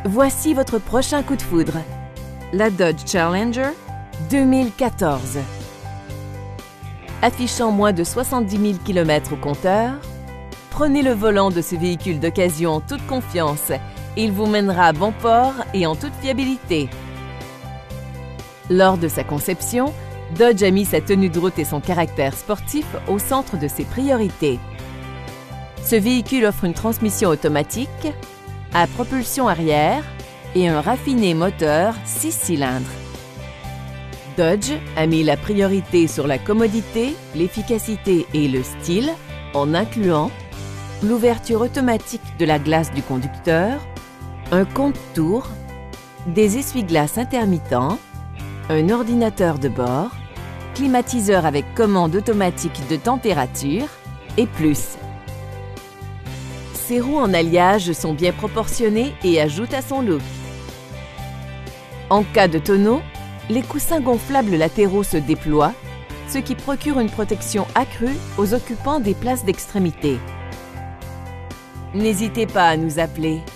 Voici votre prochain coup de foudre. La Dodge Challenger 2014. Affichant moins de 70 000 km au compteur, prenez le volant de ce véhicule d'occasion en toute confiance. Il vous mènera à bon port et en toute fiabilité. Lors de sa conception, Dodge a mis sa tenue de route et son caractère sportif au centre de ses priorités. Ce véhicule offre une transmission automatique à propulsion arrière et un raffiné moteur 6 cylindres. Dodge a mis la priorité sur la commodité, l'efficacité et le style en incluant l'ouverture automatique de la glace du conducteur, un compte-tours, des essuie-glaces intermittents, un ordinateur de bord, climatiseur avec commande automatique de température et plus. Ses roues en alliage sont bien proportionnées et ajoutent à son look. En cas de tonneau, les coussins gonflables latéraux se déploient, ce qui procure une protection accrue aux occupants des places d'extrémité. N'hésitez pas à nous appeler.